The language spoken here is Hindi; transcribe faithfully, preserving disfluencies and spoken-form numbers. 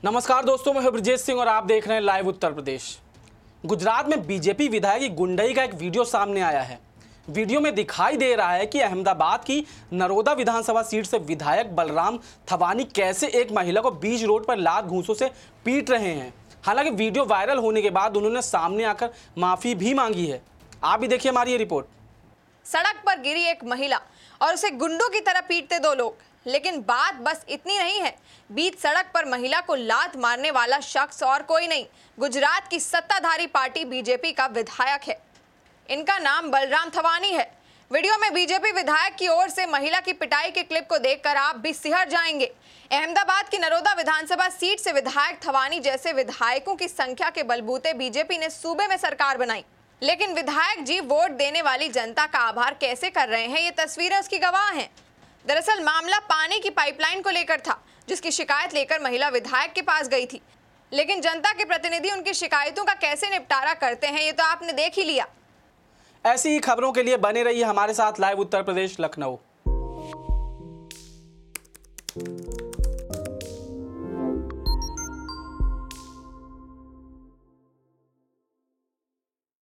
नमस्कार दोस्तों, मैं ब्रजेश सिंह और आप देख रहे हैं लाइव उत्तर प्रदेश। गुजरात में बीजेपी विधायक की गुंडई का एक वीडियो सामने आया है। वीडियो में दिखाई दे रहा है कि अहमदाबाद की नरोदा विधानसभा सीट से विधायक बलराम थवानी कैसे एक महिला को बीच रोड पर लात घूंसों से पीट रहे हैं। हालांकि वीडियो वायरल होने के बाद उन्होंने सामने आकर माफी भी मांगी है। आप भी देखिए हमारी ये रिपोर्ट। सड़क पर गिरी एक महिला और उसे गुंडों की तरह पीटते दो लोग। लेकिन बात बस इतनी नहीं है। बीच सड़क पर महिला को लात मारने वाला शख्स और कोई नहीं, गुजरात की सत्ताधारी पार्टी बीजेपी का विधायक है। इनका नाम बलराम थवानी है। वीडियो में बीजेपी विधायक की ओर से महिला की पिटाई के क्लिप को देखकर आप भी सिहर जाएंगे। अहमदाबाद की नरोदा विधानसभा सीट से विधायक थवानी जैसे विधायकों की संख्या के बलबूते बीजेपी ने सूबे में सरकार बनाई। लेकिन विधायक जी वोट देने वाली जनता का आभार कैसे कर रहे हैं, ये तस्वीरें उसकी गवाह हैं। दरअसल मामला पानी की पाइपलाइन को लेकर था, जिसकी शिकायत लेकर महिला विधायक के पास गई थी। लेकिन जनता के प्रतिनिधि उनकी शिकायतों का कैसे निपटारा करते हैं, ये तो आपने देख ही लिया। ऐसी ही खबरों के लिए बने रहिए हमारे साथ लाइव उत्तर प्रदेश लखनऊ।